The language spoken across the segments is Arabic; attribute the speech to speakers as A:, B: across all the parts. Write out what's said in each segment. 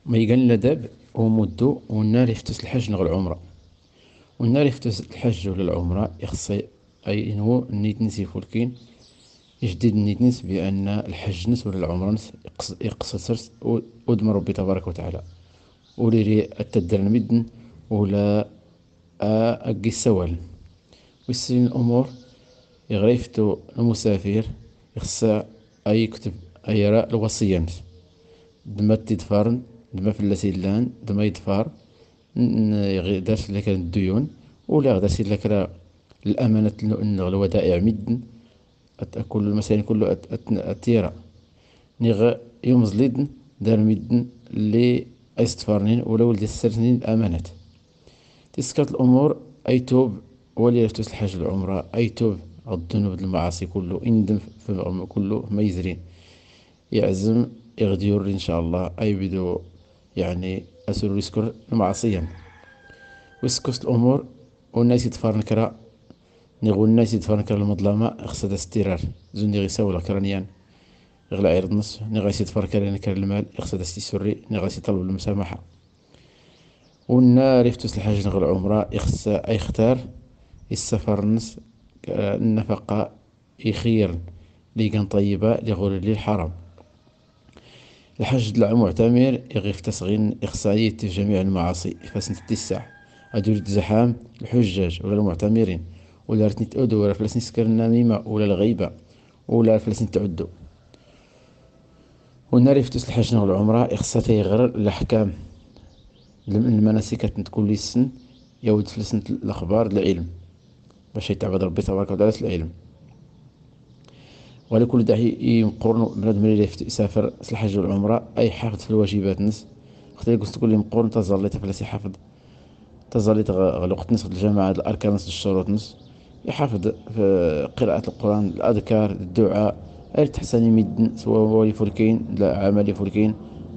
A: ما يقال الأدب ومدو والنار يفتس الحج نغ العمرة. والنار يفتس الحج ولا العمرة يخص أي إنه نيت نسي فولكين يجدد نيت نس بأن الحج نس ولا العمرة نس يقصصر ودم ربي تبارك وتعالى وليري التدر المدن ولا أقي السوال ويسين الأمور يغريفتو المسافر يخص أي يكتب أي يرى الوصية نس دما تدفارن دما فلاسي لان دما يدفار دارت لك الديون ولا دارت لك الأمانة الودائع مدن كل المسائل كله أتيرا نيغ يوم زليدن دار مدن اللي أيستفارنين ولا ولدي السرنين الأمانات تسكت الأمور أي توب ولي يفتوس الحج العمرة أي توب الذنوب المعاصي كله إندم في كله ما يزرين يعزم يغديور إن شاء الله أي بدو يعني أسر يسكر معصيا ويسكت الأمور والناس يتفارن كرا نيغو الناس يتفارن كرا المظلمة اخصد استرار زون يغيساولا كرانيان يغلى عيرض نص نغاسي يتفارن كرا كرا المال اخصد استيسوري نغاسي يطلب المسامحة والنار يفتوس الحج نغ العمرة يخص أي اختار السفر نص النفقة يخير ليقن طيبة لغور لي الحرام الحج المعتمر يغيف تصغين إخصائية في جميع المعاصي فاسنة التسع أدور الزحام الحجاج ولا المعتمرين ولا رتني تأدو ولا فلسني سكر النميمة ولا الغيبة ولا فلسني تعدو والنار يفتوس الحج نغ العمرة إخصاتي غير الأحكام المناسك تكون السن يود فلسنة الأخبار العلم باش يتعبد ربي تبارك وتعالى العلم ولكل داعي يمقرن بنادم اللي يسافر الحج والعمرة أي حافظ في الواجبات نس اختي قلت تقول لي مقرن تظليت فلاسي حافظ تظليت غلقت نس الجماعة الأركان نس الشروط نس يحافظ في قراءة القرآن الأذكار الدعاء التحسن مدن سواء ولي فولكين لا عملي فولكين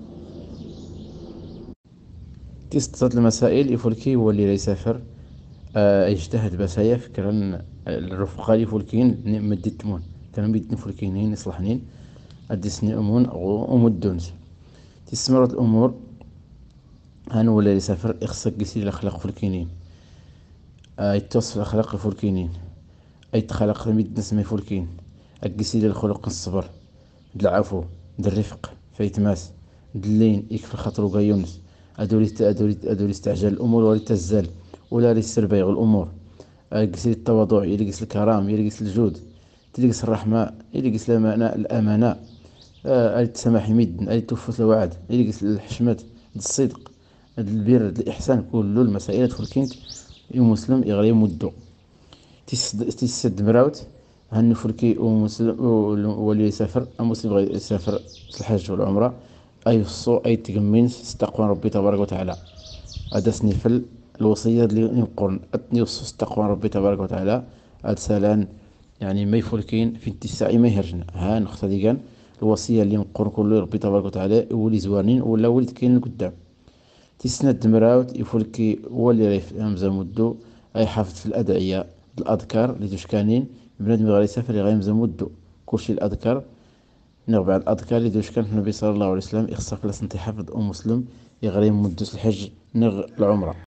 A: تستطيع المسائل يفولكي واللي لا يسافر يجتهد بسايا فكرا الرفقة يفولكين مدتمون كانوا مدن فولكينين يصلحنين أدسني أمون أو أمدونس تستمرت الأمور هان ولا يسافر يخصك قسي الأخلاق فولكينين يتصف الأخلاق فولكينين أي تخلق مد نسمي فولكين أقسي الخلق الصبر العفو الرفق فيتماس اللين يكفي خاطرو قيونس أدولي استعجال الأمور ولا تزال ولا يستربيغ الأمور أقسي التواضع يلقس الكرام يلقس الجود تلقس الرحمة يلقس الأمانة التسامح مد التوفت الوعد يلقس الحشمة الصدق البر الإحسان كل المسائل فولكينت مسلم يغلي مدو تيسد مراوت هن فولكي ومسلم ولي يسافر المسلم غير يسافر الحج والعمرة أي الصو أي تقمين استقوى ربي تبارك وتعالى هذا سنفل الوصية اللي نقول أتني وصوص تقوى ربي تبارك وتعالى أرسلان يعني ما يفولكين في التساعي ما يهرجنا ها نختدقان الوصية اللي نقول كل ربي تبارك وتعالى ولي زوانين ولا ولد كاين قدام تسند مراوت يفولكي ولي ريف همزة مدو أي حافظ في الأدعية الأذكار اللي تشكانين بنادم غير يسافر غير همزة مدو كلشي الأذكار نغبع الأذكار اللي دوشكان النبي صلى الله عليه وسلم إخصاف لسنتي حفظ مسلم يغري مدوس الحج نغ العمرة